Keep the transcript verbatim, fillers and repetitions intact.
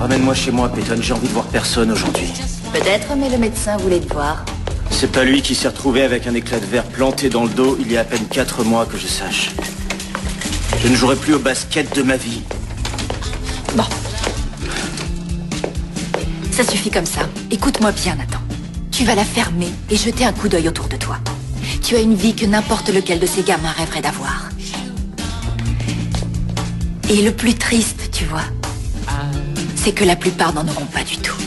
Ramène-moi chez moi, Peyton, j'ai envie de voir personne aujourd'hui. Peut-être, mais le médecin voulait te voir. C'est pas lui qui s'est retrouvé avec un éclat de verre planté dans le dos il y a à peine quatre mois que je sache. Je ne jouerai plus au basket de ma vie. Bon. Ça suffit comme ça. Écoute-moi bien, Nathan. Tu vas la fermer et jeter un coup d'œil autour de toi. Tu as une vie que n'importe lequel de ces gamins rêverait d'avoir. Et le plus triste, tu vois, c'est que la plupart n'en auront pas du tout.